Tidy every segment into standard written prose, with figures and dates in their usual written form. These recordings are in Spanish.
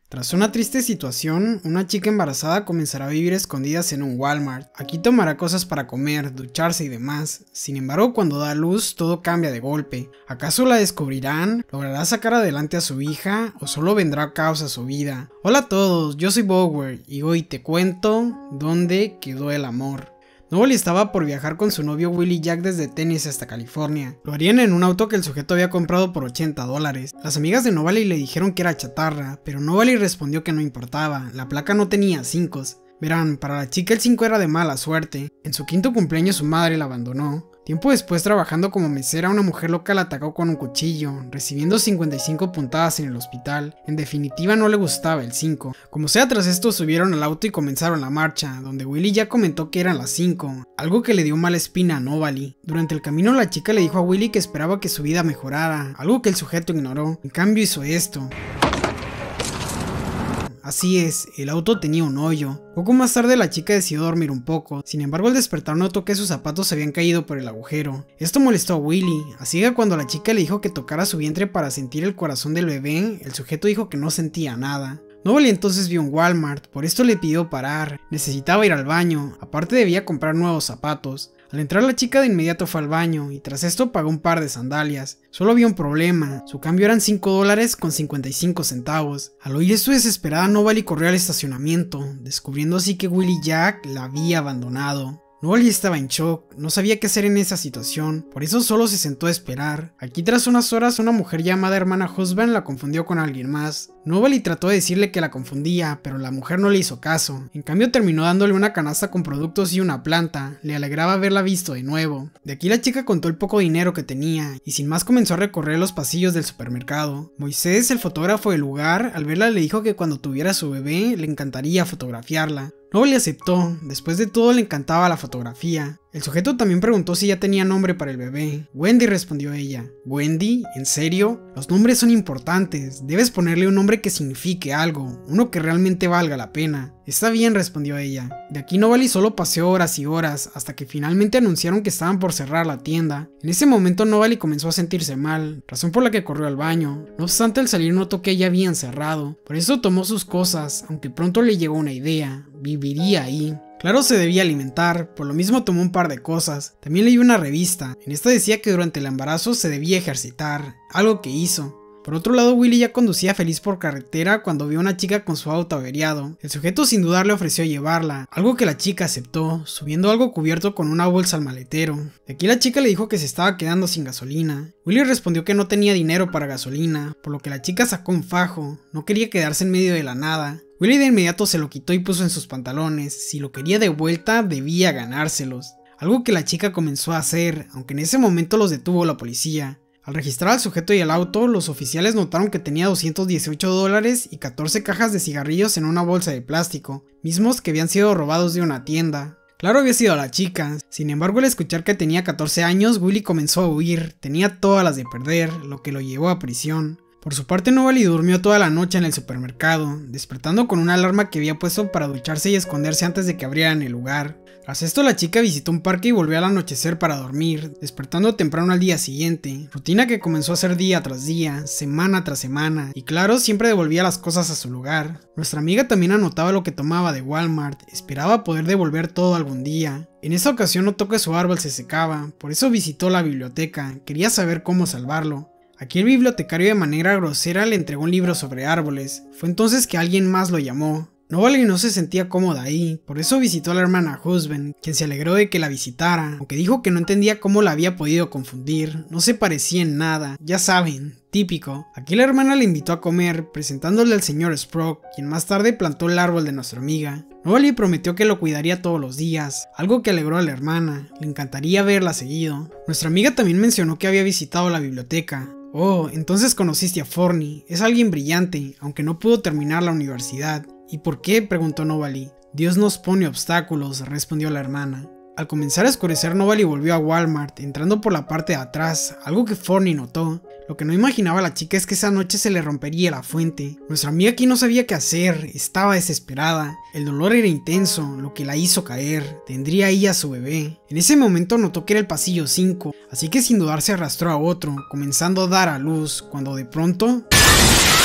Tras una triste situación, una chica embarazada comenzará a vivir escondidas en un Walmart. Aquí tomará cosas para comer, ducharse y demás. Sin embargo, cuando da a luz, todo cambia de golpe. ¿Acaso la descubrirán? ¿Logrará sacar adelante a su hija? ¿O solo vendrá caos a su vida? Hola a todos, yo soy Bower y hoy te cuento dónde quedó el amor. Nobody estaba por viajar con su novio Willie Jack desde Tennessee hasta California. Lo harían en un auto que el sujeto había comprado por $80. Las amigas de Nobody le dijeron que era chatarra, pero Nobody respondió que no importaba, la placa no tenía 5. Verán, para la chica el 5 era de mala suerte. En su quinto cumpleaños su madre la abandonó. Tiempo después, trabajando como mesera, una mujer loca la atacó con un cuchillo, recibiendo 55 puntadas en el hospital. En definitiva, no le gustaba el 5. Como sea, tras esto subieron al auto y comenzaron la marcha, donde Willie ya comentó que eran las 5, algo que le dio mala espina a Nobody. Durante el camino, la chica le dijo a Willie que esperaba que su vida mejorara, algo que el sujeto ignoró. En cambio, hizo esto. Así es, el auto tenía un hoyo. Poco más tarde la chica decidió dormir un poco, sin embargo al despertar notó que sus zapatos se habían caído por el agujero. Esto molestó a Willie, así que cuando la chica le dijo que tocara su vientre para sentir el corazón del bebé, el sujeto dijo que no sentía nada. Nobody entonces vio un Walmart, por esto le pidió parar, necesitaba ir al baño, aparte debía comprar nuevos zapatos. Al entrar la chica de inmediato fue al baño y tras esto pagó un par de sandalias. Solo había un problema, su cambio eran $5 con 55 centavos. Al oír esto desesperada, Nobody corrió al estacionamiento, descubriendo así que Willie Jack la había abandonado. Nobody estaba en shock, no sabía qué hacer en esa situación, por eso solo se sentó a esperar. Aquí tras unas horas una mujer llamada hermana Husband la confundió con alguien más. Nobody trató de decirle que la confundía, pero la mujer no le hizo caso. En cambio terminó dándole una canasta con productos y una planta, le alegraba haberla visto de nuevo. De aquí la chica contó el poco dinero que tenía, y sin más comenzó a recorrer los pasillos del supermercado. Moisés, el fotógrafo del lugar, al verla le dijo que cuando tuviera su bebé le encantaría fotografiarla. Nobody aceptó, después de todo le encantaba la fotografía. El sujeto también preguntó si ya tenía nombre para el bebé. Wendy, respondió ella. ¿Wendy? ¿En serio? Los nombres son importantes, debes ponerle un nombre que signifique algo, uno que realmente valga la pena. Está bien, respondió ella. De aquí Nobody solo paseó horas y horas, hasta que finalmente anunciaron que estaban por cerrar la tienda. En ese momento Nobody comenzó a sentirse mal, razón por la que corrió al baño. No obstante, al salir notó que ya habían cerrado, por eso tomó sus cosas, aunque pronto le llegó una idea, viviría ahí. Claro, se debía alimentar, por lo mismo tomó un par de cosas. También leyó una revista, en esta decía que durante el embarazo se debía ejercitar, algo que hizo. Por otro lado, Willie ya conducía feliz por carretera cuando vio a una chica con su auto averiado. El sujeto sin dudar le ofreció llevarla, algo que la chica aceptó, subiendo algo cubierto con una bolsa al maletero. De aquí la chica le dijo que se estaba quedando sin gasolina. Willie respondió que no tenía dinero para gasolina, por lo que la chica sacó un fajo, no quería quedarse en medio de la nada. Willie de inmediato se lo quitó y puso en sus pantalones, si lo quería de vuelta debía ganárselos. Algo que la chica comenzó a hacer, aunque en ese momento los detuvo la policía. Al registrar al sujeto y el auto, los oficiales notaron que tenía $218 y 14 cajas de cigarrillos en una bolsa de plástico, mismos que habían sido robados de una tienda. Claro, había sido la chica, sin embargo al escuchar que tenía 14 años, Willie comenzó a huir, tenía todas las de perder, lo que lo llevó a prisión. Por su parte, Nobody durmió toda la noche en el supermercado, despertando con una alarma que había puesto para ducharse y esconderse antes de que abrieran el lugar. Tras esto, la chica visitó un parque y volvió al anochecer para dormir, despertando temprano al día siguiente, rutina que comenzó a hacer día tras día, semana tras semana, y claro, siempre devolvía las cosas a su lugar. Nuestra amiga también anotaba lo que tomaba de Walmart, esperaba poder devolver todo algún día. En esa ocasión notó que su árbol se secaba, por eso visitó la biblioteca, quería saber cómo salvarlo. Aquí el bibliotecario de manera grosera le entregó un libro sobre árboles, fue entonces que alguien más lo llamó. Nobody no se sentía cómoda ahí, por eso visitó a la hermana Husband, quien se alegró de que la visitara, aunque dijo que no entendía cómo la había podido confundir, no se parecía en nada, ya saben, típico. Aquí la hermana le invitó a comer, presentándole al señor Sprock, quien más tarde plantó el árbol de nuestra amiga. Nobody prometió que lo cuidaría todos los días, algo que alegró a la hermana, le encantaría verla seguido. Nuestra amiga también mencionó que había visitado la biblioteca. Oh, entonces conociste a Forney, es alguien brillante, aunque no pudo terminar la universidad. ¿Y por qué?, preguntó Nobody. Dios nos pone obstáculos, respondió la hermana. Al comenzar a oscurecer, Nobody volvió a Walmart, entrando por la parte de atrás, algo que Forney notó. Lo que no imaginaba la chica es que esa noche se le rompería la fuente. Nuestra amiga aquí no sabía qué hacer, estaba desesperada. El dolor era intenso, lo que la hizo caer. Tendría ella a su bebé. En ese momento notó que era el pasillo 5, así que sin dudar se arrastró a otro, comenzando a dar a luz, cuando de pronto...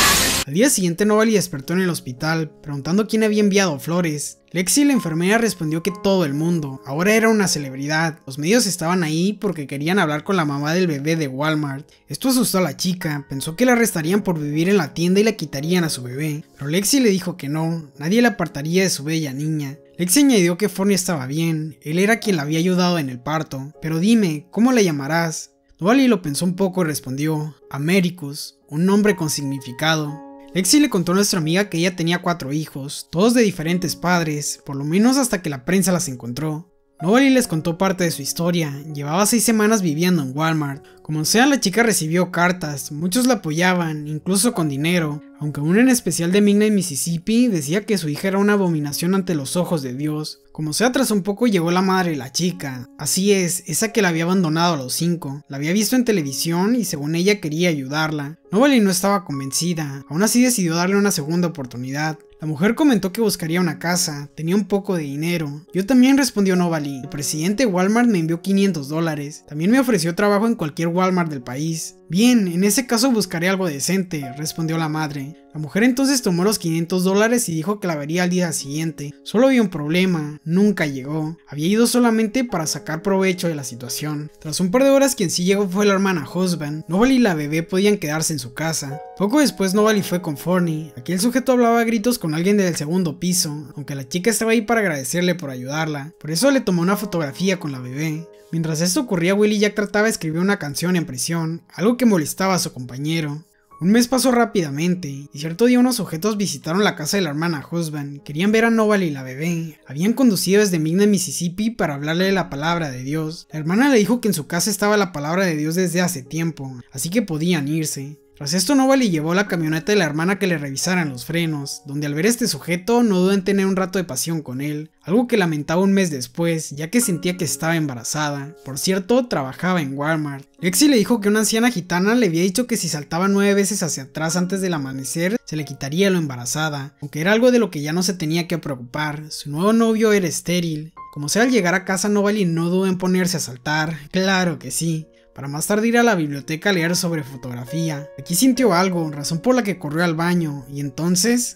Al día siguiente Nobali despertó en el hospital, preguntando quién había enviado flores. Lexi, la enfermera, respondió que todo el mundo. Ahora era una celebridad. Los medios estaban ahí porque querían hablar con la mamá del bebé de Walmart. Esto asustó a la chica, pensó que la arrestarían por vivir en la tienda y le quitarían a su bebé. Pero Lexi le dijo que no, nadie la apartaría de su bella niña. Lexi añadió que Forney estaba bien, él era quien la había ayudado en el parto. Pero dime, ¿cómo la llamarás? Nobali lo pensó un poco y respondió, Americus, un nombre con significado. Lexi le contó a nuestra amiga que ella tenía 4 hijos, todos de diferentes padres, por lo menos hasta que la prensa las encontró. Nobali les contó parte de su historia, llevaba 6 semanas viviendo en Walmart. Como sea, la chica recibió cartas, muchos la apoyaban, incluso con dinero, aunque uno en especial de Midnight, Mississippi, decía que su hija era una abominación ante los ojos de Dios. Como sea, tras un poco llegó la madre de la chica, así es, esa que la había abandonado a los 5, la había visto en televisión y según ella quería ayudarla. Nobali no estaba convencida, aún así decidió darle una segunda oportunidad. La mujer comentó que buscaría una casa, tenía un poco de dinero. Yo también, respondió Nobali, el presidente de Walmart me envió $500, también me ofreció trabajo en cualquier Walmart del país. Bien, en ese caso buscaré algo decente, respondió la madre. La mujer entonces tomó los $500 y dijo que la vería al día siguiente. Solo había un problema, nunca llegó. Había ido solamente para sacar provecho de la situación. Tras un par de horas quien sí llegó fue la hermana Husband. Nobali y la bebé podían quedarse en su casa. Poco después Nobali fue con Forney. Aquí el sujeto hablaba a gritos con alguien del segundo piso, aunque la chica estaba ahí para agradecerle por ayudarla. Por eso le tomó una fotografía con la bebé. Mientras esto ocurría, Willie Jack trataba de escribir una canción en prisión, algo que molestaba a su compañero. Un mes pasó rápidamente, y cierto día unos sujetos visitaron la casa de la hermana Husband, querían ver a Nobali y la bebé. Habían conducido desde Midnight, Mississippi para hablarle de la palabra de Dios. La hermana le dijo que en su casa estaba la palabra de Dios desde hace tiempo, así que podían irse. Tras esto Nobali llevó la camioneta de la hermana que le revisaran los frenos, donde al ver a este sujeto no dudó en tener un rato de pasión con él, algo que lamentaba un mes después, ya que sentía que estaba embarazada. Por cierto, trabajaba en Walmart. Lexi le dijo que una anciana gitana le había dicho que si saltaba 9 veces hacia atrás antes del amanecer, se le quitaría lo embarazada, aunque era algo de lo que ya no se tenía que preocupar, su nuevo novio era estéril. Como sea, al llegar a casa Nobali no dudó en ponerse a saltar, claro que sí, para más tarde ir a la biblioteca a leer sobre fotografía. Aquí sintió algo, razón por la que corrió al baño, y entonces...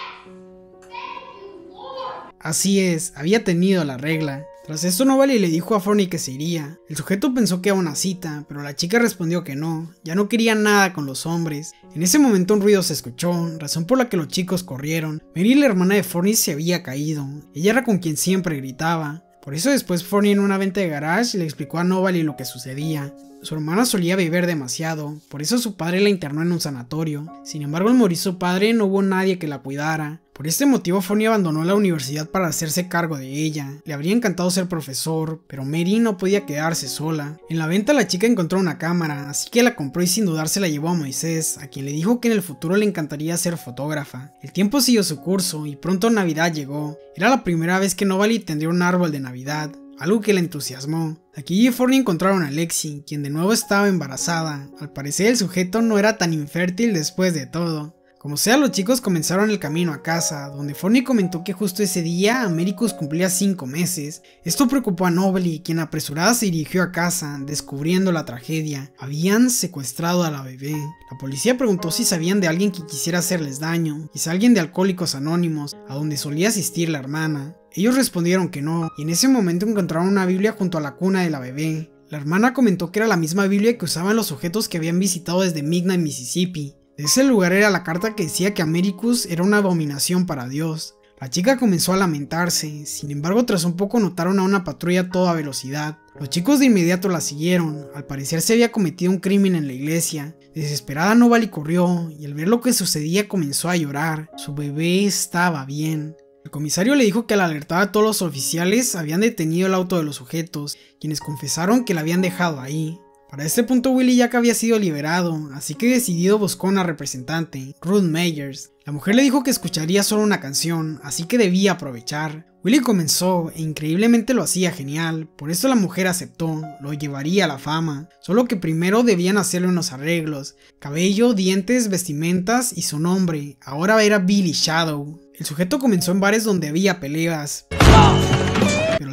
Así es, había tenido la regla. Tras esto Nobali le dijo a Forney que se iría. El sujeto pensó que era una cita, pero la chica respondió que no, ya no quería nada con los hombres. En ese momento un ruido se escuchó, razón por la que los chicos corrieron. Mary, la hermana de Forney, se había caído, ella era con quien siempre gritaba. Por eso después Forney en una venta de garage le explicó a Nobali lo que sucedía. Su hermana solía beber demasiado, por eso su padre la internó en un sanatorio. Sin embargo, al morir su padre no hubo nadie que la cuidara. Por este motivo Forney abandonó la universidad para hacerse cargo de ella. Le habría encantado ser profesor, pero Mary no podía quedarse sola. En la venta la chica encontró una cámara, así que la compró y sin dudar se la llevó a Moisés, a quien le dijo que en el futuro le encantaría ser fotógrafa. El tiempo siguió su curso y pronto Navidad llegó. Era la primera vez que Nobali tendría un árbol de Navidad, algo que la entusiasmó. Aquí y Forney encontraron a Lexi, quien de nuevo estaba embarazada. Al parecer el sujeto no era tan infértil después de todo. Como sea, los chicos comenzaron el camino a casa, donde Forney comentó que justo ese día Americus cumplía 5 meses. Esto preocupó a Nobali, quien apresurada se dirigió a casa, descubriendo la tragedia. Habían secuestrado a la bebé. La policía preguntó si sabían de alguien que quisiera hacerles daño, quizá alguien de Alcohólicos Anónimos, a donde solía asistir la hermana. Ellos respondieron que no, y en ese momento encontraron una Biblia junto a la cuna de la bebé. La hermana comentó que era la misma Biblia que usaban los sujetos que habían visitado desde Midnight, Mississippi. De ese lugar era la carta que decía que Americus era una abominación para Dios. La chica comenzó a lamentarse, sin embargo tras un poco notaron a una patrulla a toda velocidad. Los chicos de inmediato la siguieron, al parecer se había cometido un crimen en la iglesia. Desesperada Nobali corrió y al ver lo que sucedía comenzó a llorar, su bebé estaba bien. El comisario le dijo que al alertar a todos los oficiales habían detenido el auto de los sujetos, quienes confesaron que la habían dejado ahí. Para este punto Willie Jack había sido liberado, así que decidido buscó una representante, Ruth Meyers. La mujer le dijo que escucharía solo una canción, así que debía aprovechar. Willie comenzó e increíblemente lo hacía genial, por eso la mujer aceptó, lo llevaría a la fama, solo que primero debían hacerle unos arreglos, cabello, dientes, vestimentas y su nombre, ahora era Billy Shadow. El sujeto comenzó en bares donde había peleas, pero al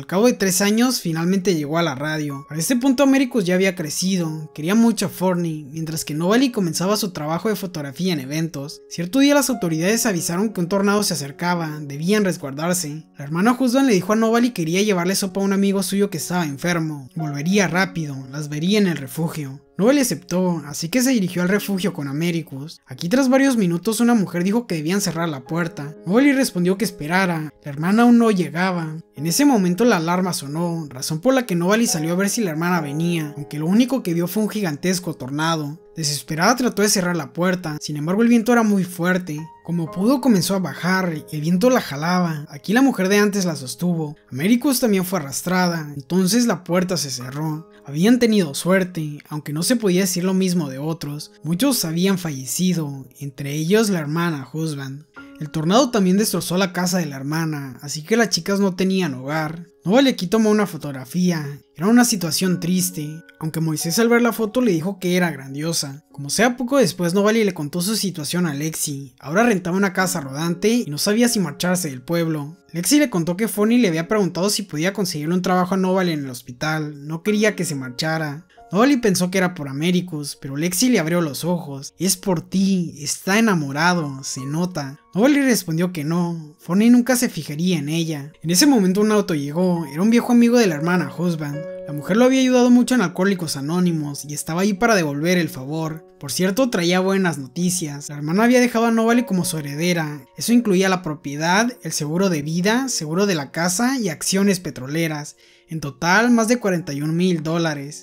cabo de 3 años finalmente llegó a la radio. Para este punto Americus ya había crecido, quería mucho a Forney, mientras que Novaly comenzaba su trabajo de fotografía en eventos. Cierto día las autoridades avisaron que un tornado se acercaba, debían resguardarse. La hermana Husband le dijo a Novaly que quería llevarle sopa a un amigo suyo que estaba enfermo, volvería rápido, las vería en el refugio. Novaly aceptó, así que se dirigió al refugio con Americus. Aquí tras varios minutos una mujer dijo que debían cerrar la puerta. Novaly respondió que esperara, la hermana aún no llegaba. En ese momento la alarma sonó, razón por la que Novaly salió a ver si la hermana venía, aunque lo único que vio fue un gigantesco tornado. Desesperada trató de cerrar la puerta, sin embargo el viento era muy fuerte. Como pudo comenzó a bajar y el viento la jalaba. Aquí la mujer de antes la sostuvo. Americus también fue arrastrada, entonces la puerta se cerró. Habían tenido suerte, aunque no se podía decir lo mismo de otros. Muchos habían fallecido, entre ellos la hermana Husband. El tornado también destrozó la casa de la hermana, así que las chicas no tenían hogar. Novaly aquí tomó una fotografía. Era una situación triste, aunque Moisés al ver la foto le dijo que era grandiosa. Como sea, poco después Novaly le contó su situación a Lexi. Ahora rentaba una casa rodante y no sabía si marcharse del pueblo. Lexi le contó que Forney le había preguntado si podía conseguirle un trabajo a Novaly en el hospital. No quería que se marchara. Novaly pensó que era por Americus, pero Lexi le abrió los ojos. Es por ti, está enamorado, se nota. Novaly respondió que no, Forney nunca se fijaría en ella. En ese momento un auto llegó, era un viejo amigo de la hermana Husband. La mujer lo había ayudado mucho en Alcohólicos Anónimos y estaba ahí para devolver el favor. Por cierto, traía buenas noticias. La hermana había dejado a Novaly como su heredera. Eso incluía la propiedad, el seguro de vida, seguro de la casa y acciones petroleras. En total, más de $41,000.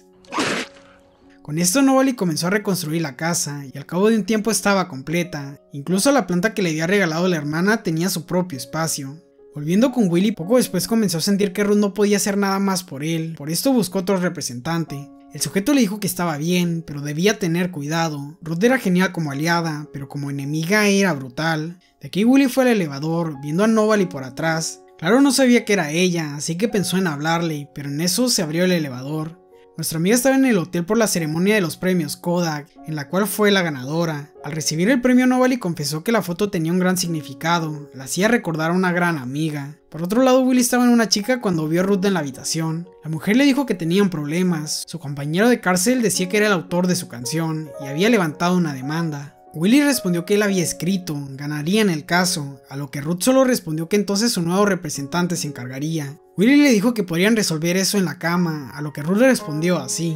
Con esto Novaly comenzó a reconstruir la casa y al cabo de un tiempo estaba completa. Incluso la planta que le había regalado la hermana tenía su propio espacio. Volviendo con Willy, poco después comenzó a sentir que Ruth no podía hacer nada más por él, por esto buscó otro representante. El sujeto le dijo que estaba bien, pero debía tener cuidado. Ruth era genial como aliada, pero como enemiga era brutal. De aquí Willy fue al elevador, viendo a Novaly por atrás. Claro, no sabía que era ella, así que pensó en hablarle, pero en eso se abrió el elevador. Nuestra amiga estaba en el hotel por la ceremonia de los premios Kodak, en la cual fue la ganadora. Al recibir el premio Novaly confesó que la foto tenía un gran significado, la hacía recordar a una gran amiga. Por otro lado, Willy estaba en una chica cuando vio a Ruth en la habitación. La mujer le dijo que tenían problemas, su compañero de cárcel decía que era el autor de su canción y había levantado una demanda. Willy respondió que él había escrito, ganaría en el caso, a lo que Ruth solo respondió que entonces su nuevo representante se encargaría. Willy le dijo que podrían resolver eso en la cama, a lo que Ruth le respondió así.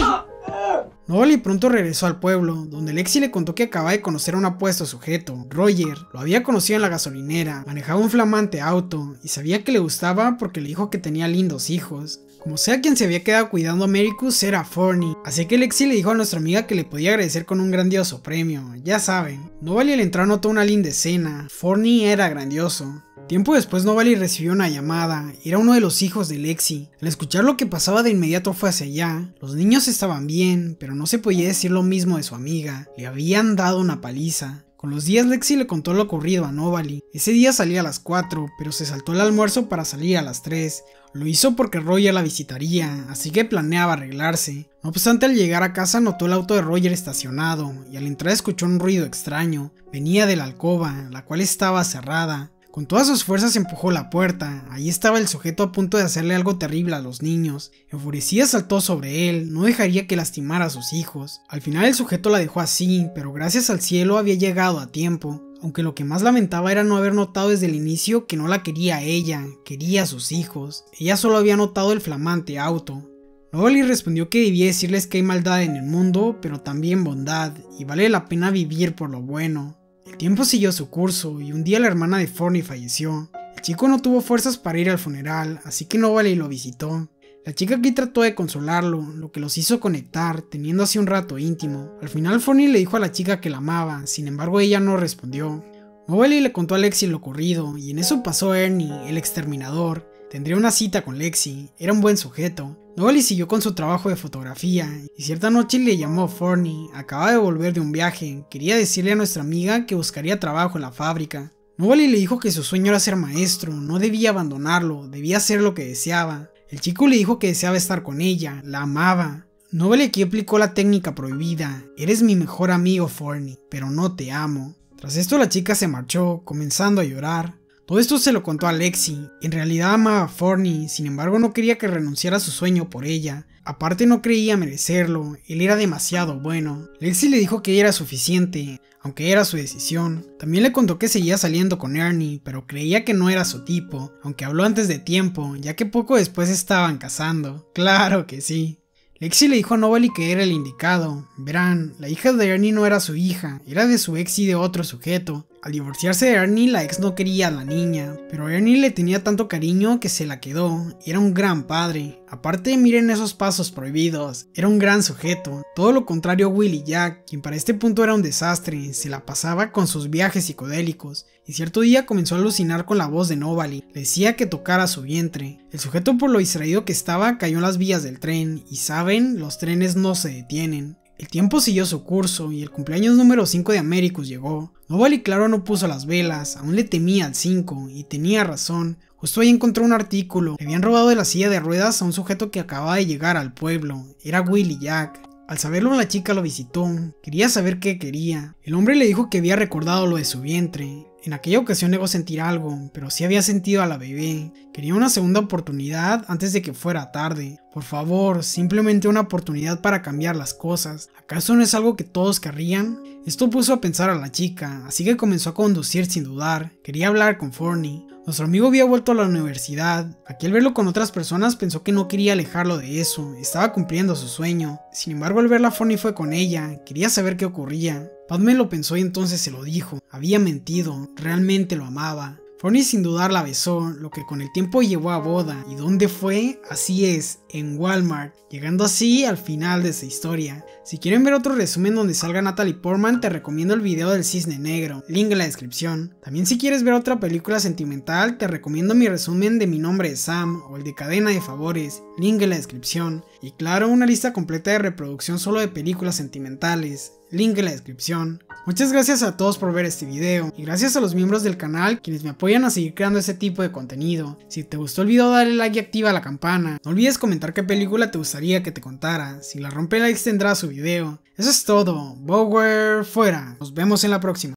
Novaly pronto regresó al pueblo, donde Lexi le contó que acababa de conocer a un apuesto sujeto, Roger. Lo había conocido en la gasolinera, manejaba un flamante auto y sabía que le gustaba porque le dijo que tenía lindos hijos. Como sea, quien se había quedado cuidando a Americus era Forney, así que Lexi le dijo a nuestra amiga que le podía agradecer con un grandioso premio, ya saben. Novaly al entrar notó una linda escena, Forney era grandioso. Tiempo después Novaly recibió una llamada, era uno de los hijos de Lexi. Al escuchar lo que pasaba de inmediato fue hacia allá. Los niños estaban bien, pero no se podía decir lo mismo de su amiga, le habían dado una paliza. Con los días Lexi le contó lo ocurrido a Novaly. Ese día salía a las 4, pero se saltó el almuerzo para salir a las 3. Lo hizo porque Roger la visitaría, así que planeaba arreglarse. No obstante, al llegar a casa notó el auto de Roger estacionado, y al entrar escuchó un ruido extraño. Venía de la alcoba, la cual estaba cerrada. Con todas sus fuerzas empujó la puerta, ahí estaba el sujeto a punto de hacerle algo terrible a los niños. Enfurecida saltó sobre él, no dejaría que lastimara a sus hijos. Al final el sujeto la dejó así, pero gracias al cielo había llegado a tiempo. Aunque lo que más lamentaba era no haber notado desde el inicio que no la quería a ella, quería a sus hijos. Ella solo había notado el flamante auto. Novaly respondió que debía decirles que hay maldad en el mundo, pero también bondad, y vale la pena vivir por lo bueno. El tiempo siguió su curso y un día la hermana de Forney falleció. El chico no tuvo fuerzas para ir al funeral, así que Novaly lo visitó. La chica aquí trató de consolarlo, lo que los hizo conectar, teniendo así un rato íntimo. Al final Forney le dijo a la chica que la amaba, sin embargo ella no respondió. Novaly le contó a Lexi lo ocurrido, y en eso pasó Ernie, el exterminador. Tendría una cita con Lexi, era un buen sujeto. Novaly siguió con su trabajo de fotografía, y cierta noche le llamó Forney, acababa de volver de un viaje, quería decirle a nuestra amiga que buscaría trabajo en la fábrica. Novaly le dijo que su sueño era ser maestro, no debía abandonarlo, debía hacer lo que deseaba. El chico le dijo que deseaba estar con ella, la amaba. Novaly aquí aplicó la técnica prohibida, eres mi mejor amigo Forney, pero no te amo. Tras esto la chica se marchó, comenzando a llorar. Todo esto se lo contó a Lexi. En realidad amaba a Forney, sin embargo no quería que renunciara a su sueño por ella. Aparte no creía merecerlo, él era demasiado bueno. Lexi le dijo que ella era suficiente, aunque era su decisión. También le contó que seguía saliendo con Ernie, pero creía que no era su tipo, aunque habló antes de tiempo, ya que poco después estaban casando. Claro que sí. Lexi le dijo a Nobody que era el indicado. Verán, la hija de Ernie no era su hija, era de su ex y de otro sujeto. Al divorciarse de Ernie, la ex no quería a la niña, pero Ernie le tenía tanto cariño que se la quedó. Era un gran padre. Aparte, miren esos pasos prohibidos. Era un gran sujeto. Todo lo contrario a Willie Jack, quien para este punto era un desastre. Se la pasaba con sus viajes psicodélicos. Y cierto día comenzó a alucinar con la voz de Nobody. Le decía que tocara su vientre. El sujeto, por lo distraído que estaba, cayó en las vías del tren. Y saben, los trenes no se detienen. El tiempo siguió su curso y el cumpleaños número 5 de Americus llegó. Nobody claro no puso las velas, aún le temía al 5 y tenía razón. Justo ahí encontró un artículo. Le habían robado de la silla de ruedas a un sujeto que acababa de llegar al pueblo. Era Willie Jack. Al saberlo la chica lo visitó, quería saber qué quería. El hombre le dijo que había recordado lo de su vientre. En aquella ocasión negó sentir algo, pero sí había sentido a la bebé. Quería una segunda oportunidad antes de que fuera tarde. Por favor, simplemente una oportunidad para cambiar las cosas. ¿Acaso no es algo que todos querrían? Esto puso a pensar a la chica, así que comenzó a conducir sin dudar. Quería hablar con Forney. Nuestro amigo había vuelto a la universidad. Aquí al verlo con otras personas pensó que no quería alejarlo de eso, estaba cumpliendo su sueño. Sin embargo, al verla Forney fue con ella, quería saber qué ocurría. Padme lo pensó y entonces se lo dijo. Había mentido, realmente lo amaba. Forney sin dudar la besó, lo que con el tiempo llevó a boda. ¿Y dónde fue? Así es, en Walmart, llegando así al final de esta historia. Si quieren ver otro resumen donde salga Natalie Portman, te recomiendo el video del cisne negro, link en la descripción. También si quieres ver otra película sentimental, te recomiendo mi resumen de Mi nombre es Sam o el de Cadena de Favores, link en la descripción. Y claro, una lista completa de reproducción solo de películas sentimentales, link en la descripción. Muchas gracias a todos por ver este video y gracias a los miembros del canal quienes me apoyan a seguir creando este tipo de contenido. Si te gustó el video dale like y activa la campana. No olvides comentar qué película te gustaría que te contara. Si la rompe likes tendrá su video. Eso es todo. Bower fuera. Nos vemos en la próxima.